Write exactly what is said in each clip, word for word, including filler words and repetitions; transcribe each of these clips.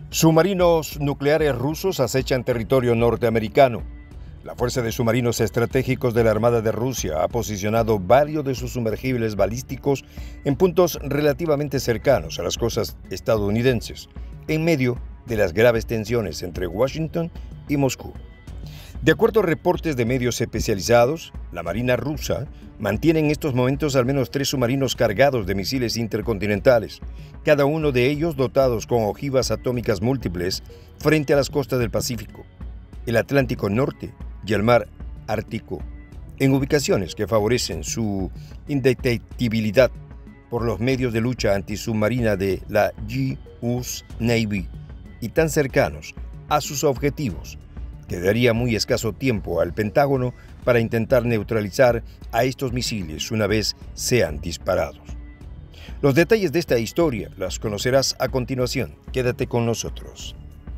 Submarinos nucleares rusos acechan territorio norteamericano. La Fuerza de Submarinos Estratégicos de la Armada de Rusia ha posicionado varios de sus sumergibles balísticos en puntos relativamente cercanos a las costas estadounidenses, en medio de las graves tensiones entre Washington y Moscú. De acuerdo a reportes de medios especializados, la Marina rusa mantiene en estos momentos al menos tres submarinos cargados de misiles intercontinentales, cada uno de ellos dotados con ojivas atómicas múltiples frente a las costas del Pacífico, el Atlántico Norte y el Mar Ártico, en ubicaciones que favorecen su indetectibilidad por los medios de lucha antisubmarina de la U S Navy y tan cercanos a sus objetivos que daría muy escaso tiempo al Pentágono para intentar neutralizar a estos misiles una vez sean disparados. Los detalles de esta historia las conocerás a continuación. Quédate con nosotros.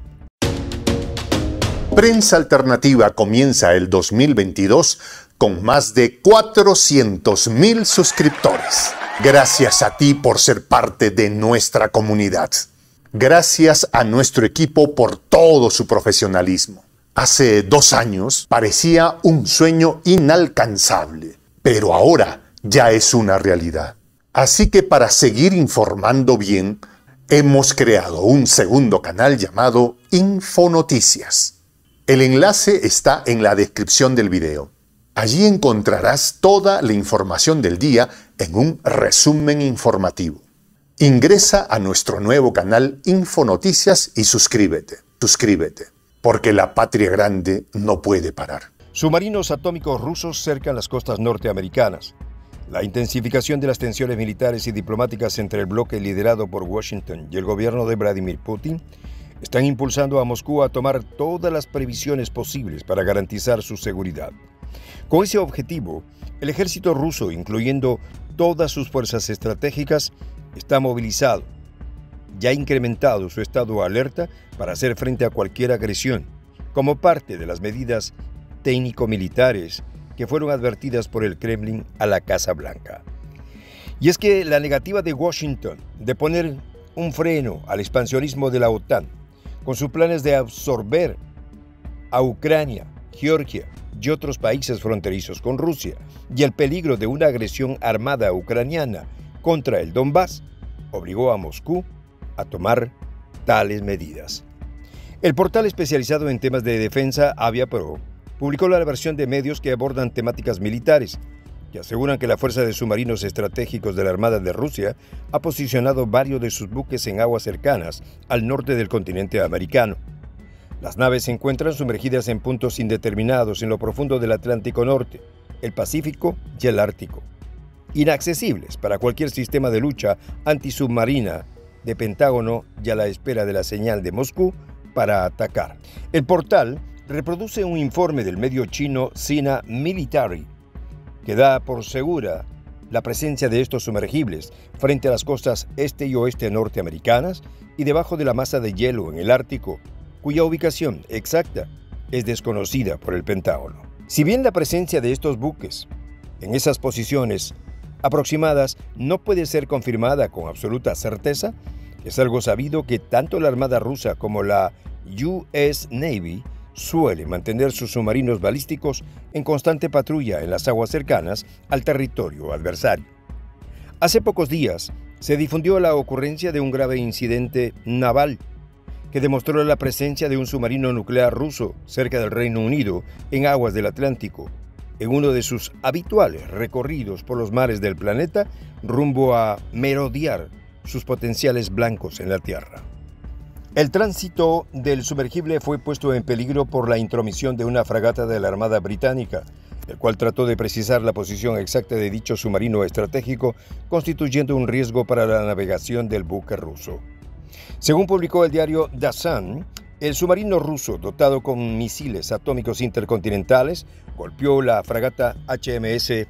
Prensa Alternativa comienza el dos mil veintidós con más de cuatrocientos mil suscriptores. Gracias a ti por ser parte de nuestra comunidad. Gracias a nuestro equipo por todo su profesionalismo. Hace dos años parecía un sueño inalcanzable, pero ahora ya es una realidad. Así que para seguir informando bien, hemos creado un segundo canal llamado Infonoticias. El enlace está en la descripción del video. Allí encontrarás toda la información del día en un resumen informativo. Ingresa a nuestro nuevo canal Infonoticias y suscríbete, suscríbete. Porque la patria grande no puede parar. Submarinos atómicos rusos cercan las costas norteamericanas. La intensificación de las tensiones militares y diplomáticas entre el bloque liderado por Washington y el gobierno de Vladimir Putin están impulsando a Moscú a tomar todas las previsiones posibles para garantizar su seguridad. Con ese objetivo, el ejército ruso, incluyendo todas sus fuerzas estratégicas, está movilizado. Ya ha incrementado su estado de alerta para hacer frente a cualquier agresión, como parte de las medidas técnico-militares que fueron advertidas por el Kremlin a la Casa Blanca. Y es que la negativa de Washington de poner un freno al expansionismo de la OTAN, con sus planes de absorber a Ucrania, Georgia y otros países fronterizos con Rusia, y el peligro de una agresión armada ucraniana contra el Donbass, obligó a Moscú a tomar tales medidas. El portal especializado en temas de defensa Aviapro publicó la versión de medios que abordan temáticas militares, que aseguran que la Fuerza de Submarinos Estratégicos de la Armada de Rusia ha posicionado varios de sus buques en aguas cercanas al norte del continente americano. Las naves se encuentran sumergidas en puntos indeterminados en lo profundo del Atlántico Norte, el Pacífico y el Ártico, inaccesibles para cualquier sistema de lucha antisubmarina de Pentágono y a la espera de la señal de Moscú para atacar. El portal reproduce un informe del medio chino Sina Military que da por segura la presencia de estos sumergibles frente a las costas este y oeste norteamericanas y debajo de la masa de hielo en el Ártico, cuya ubicación exacta es desconocida por el Pentágono. Si bien la presencia de estos buques en esas posiciones aproximadas no puede ser confirmada con absoluta certeza, es algo sabido que tanto la Armada rusa como la U S Navy suelen mantener sus submarinos balísticos en constante patrulla en las aguas cercanas al territorio adversario. Hace pocos días se difundió la ocurrencia de un grave incidente naval que demostró la presencia de un submarino nuclear ruso cerca del Reino Unido en aguas del Atlántico, en uno de sus habituales recorridos por los mares del planeta rumbo a merodear sus potenciales blancos en la Tierra. El tránsito del sumergible fue puesto en peligro por la intromisión de una fragata de la Armada Británica, el cual trató de precisar la posición exacta de dicho submarino estratégico, constituyendo un riesgo para la navegación del buque ruso. Según publicó el diario The Sun, el submarino ruso, dotado con misiles atómicos intercontinentales, golpeó la fragata H M S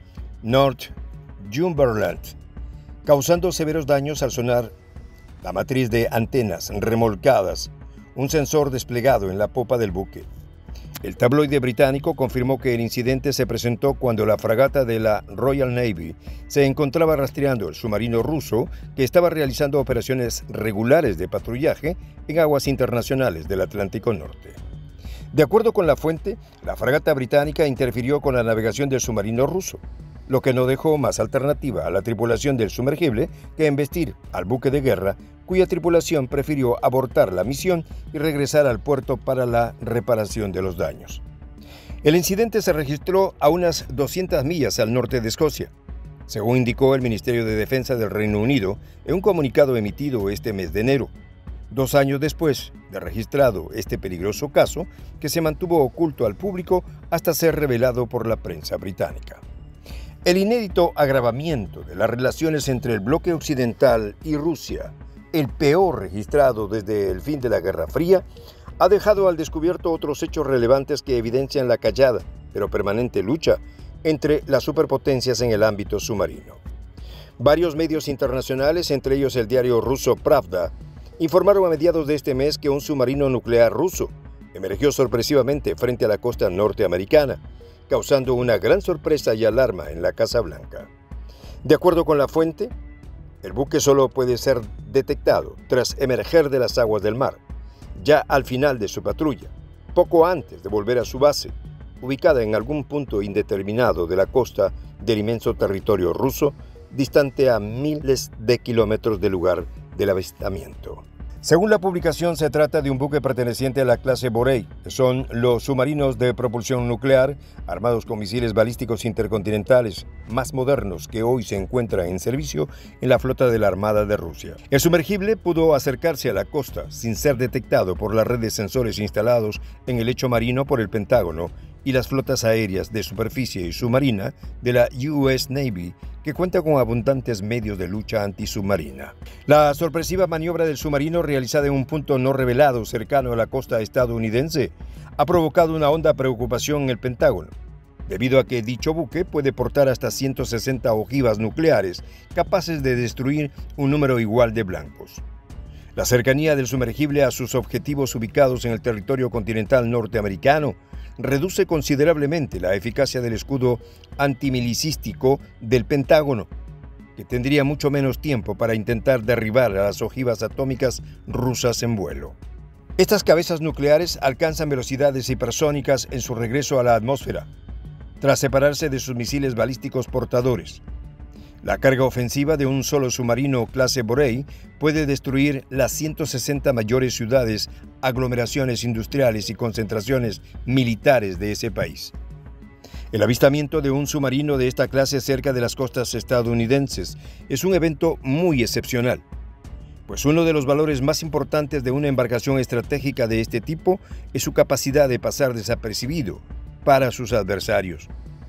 Northumberland, causando severos daños al sonar, la matriz de antenas remolcadas, un sensor desplegado en la popa del buque. El tabloide británico confirmó que el incidente se presentó cuando la fragata de la Royal Navy se encontraba rastreando el submarino ruso que estaba realizando operaciones regulares de patrullaje en aguas internacionales del Atlántico Norte. De acuerdo con la fuente, la fragata británica interfirió con la navegación del submarino ruso, lo que no dejó más alternativa a la tripulación del sumergible que embestir al buque de guerra, cuya tripulación prefirió abortar la misión y regresar al puerto para la reparación de los daños. El incidente se registró a unas doscientas millas al norte de Escocia, según indicó el Ministerio de Defensa del Reino Unido en un comunicado emitido este mes de enero, dos años después de registrado este peligroso caso que se mantuvo oculto al público hasta ser revelado por la prensa británica. El inédito agravamiento de las relaciones entre el bloque occidental y Rusia, el peor registrado desde el fin de la Guerra Fría, ha dejado al descubierto otros hechos relevantes que evidencian la callada, pero permanente lucha entre las superpotencias en el ámbito submarino. Varios medios internacionales, entre ellos el diario ruso Pravda, informaron a mediados de este mes que un submarino nuclear ruso emergió sorpresivamente frente a la costa norteamericana, causando una gran sorpresa y alarma en la Casa Blanca. De acuerdo con la fuente, el buque solo puede ser detectado tras emerger de las aguas del mar, ya al final de su patrulla, poco antes de volver a su base, ubicada en algún punto indeterminado de la costa del inmenso territorio ruso, distante a miles de kilómetros del lugar del avistamiento. Según la publicación, se trata de un buque perteneciente a la clase Borei, que son los submarinos de propulsión nuclear, armados con misiles balísticos intercontinentales más modernos que hoy se encuentran en servicio en la flota de la Armada de Rusia. El sumergible pudo acercarse a la costa sin ser detectado por la red de sensores instalados en el lecho marino por el Pentágono y las flotas aéreas de superficie y submarina de la U S Navy, que cuenta con abundantes medios de lucha antisubmarina. La sorpresiva maniobra del submarino realizada en un punto no revelado cercano a la costa estadounidense ha provocado una honda preocupación en el Pentágono, debido a que dicho buque puede portar hasta ciento sesenta ojivas nucleares capaces de destruir un número igual de blancos. La cercanía del sumergible a sus objetivos ubicados en el territorio continental norteamericano reduce considerablemente la eficacia del escudo antimilicístico del Pentágono, que tendría mucho menos tiempo para intentar derribar a las ojivas atómicas rusas en vuelo. Estas cabezas nucleares alcanzan velocidades hipersónicas en su regreso a la atmósfera, tras separarse de sus misiles balísticos portadores. La carga ofensiva de un solo submarino clase Borei puede destruir las ciento sesenta mayores ciudades, aglomeraciones industriales y concentraciones militares de ese país. El avistamiento de un submarino de esta clase cerca de las costas estadounidenses es un evento muy excepcional, pues uno de los valores más importantes de una embarcación estratégica de este tipo es su capacidad de pasar desapercibido para sus adversarios.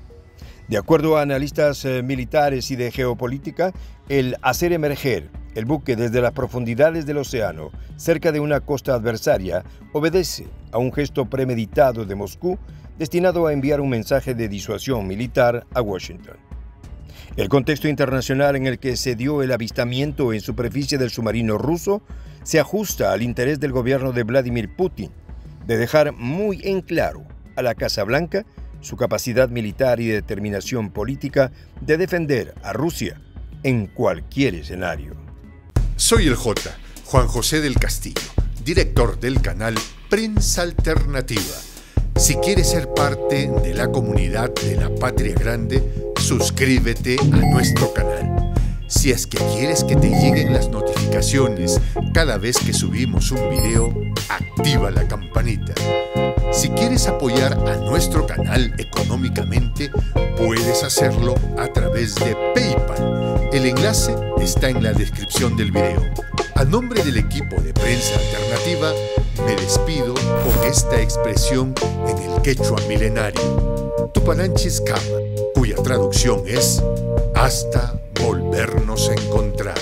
De acuerdo a analistas eh, militares y de geopolítica, el hacer emerger el buque desde las profundidades del océano, cerca de una costa adversaria, obedece a un gesto premeditado de Moscú destinado a enviar un mensaje de disuasión militar a Washington. El contexto internacional en el que se dio el avistamiento en superficie del submarino ruso se ajusta al interés del gobierno de Vladimir Putin de dejar muy en claro a la Casa Blanca su capacidad militar y determinación política de defender a Rusia en cualquier escenario. Soy el J, Juan José del Castillo, director del canal Prensa Alternativa. Si quieres ser parte de la comunidad de la Patria Grande, suscríbete a nuestro canal. Si es que quieres que te lleguen las notificaciones cada vez que subimos un video, activa la campanita. Si quieres apoyar a nuestro canal económicamente, puedes hacerlo a través de PayPal. El enlace está en la descripción del video. A nombre del equipo de Prensa Alternativa, me despido con esta expresión en el quechua milenario, Tupananchis Kama, cuya traducción es hasta volvernos a encontrar.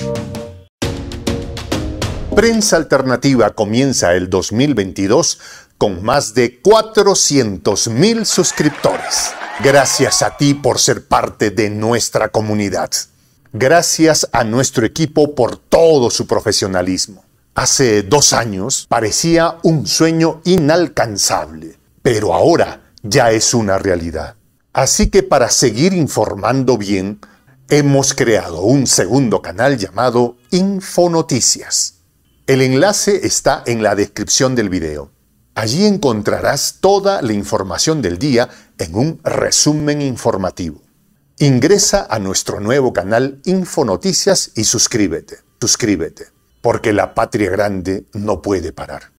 Prensa Alternativa comienza el dos mil veintidós con más de cuatrocientos mil suscriptores. Gracias a ti por ser parte de nuestra comunidad. Gracias a nuestro equipo por todo su profesionalismo. Hace dos años parecía un sueño inalcanzable, pero ahora ya es una realidad. Así que para seguir informando bien, hemos creado un segundo canal llamado Infonoticias. El enlace está en la descripción del video. Allí encontrarás toda la información del día en un resumen informativo. Ingresa a nuestro nuevo canal Infonoticias y suscríbete, suscríbete, porque la patria grande no puede parar.